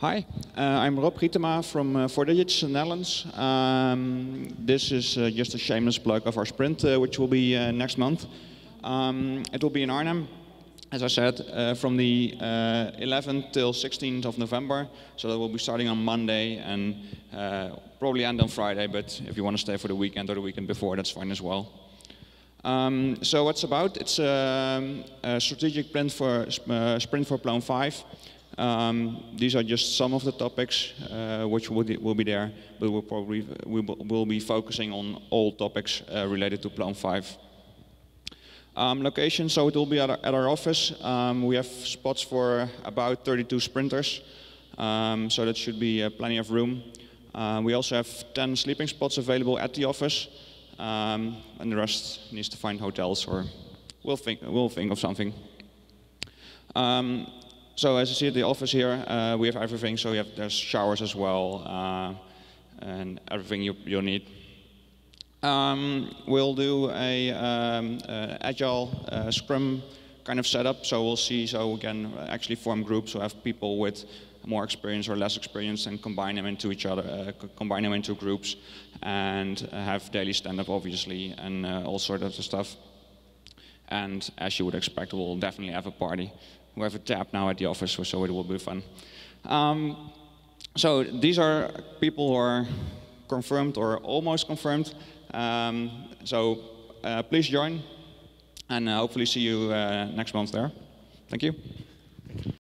Hi, I'm Rob Gietema from 4Digits Netherlands. This is just a shameless plug of our sprint, which will be next month. It will be in Arnhem, as I said, from the 11th till 16th of November. So that will be starting on Monday and probably end on Friday, but if you want to stay for the weekend or the weekend before, that's fine as well. So what's about? It's a strategic sprint for Plone 5. These are just some of the topics which will be there, but we'll be focusing on all topics related to Plone 5. Location, so it will be at our office. We have spots for about 32 sprinters, so that should be plenty of room. We also have 10 sleeping spots available at the office, and the rest needs to find hotels, or we'll think of something. So as you see at the office here, we have everything. So there's showers as well, and everything you'll need. We'll do a agile Scrum kind of setup. So we'll see. So we can actually form groups. So have people with more experience or less experience, and combine them into each other, combine them into groups, and have daily stand-up, obviously, and all sorts of stuff. And as you would expect, we'll definitely have a party. We have a tap now at the office, so it will be fun. So these are people who are confirmed or almost confirmed. So please join, and hopefully see you next month there. Thank you.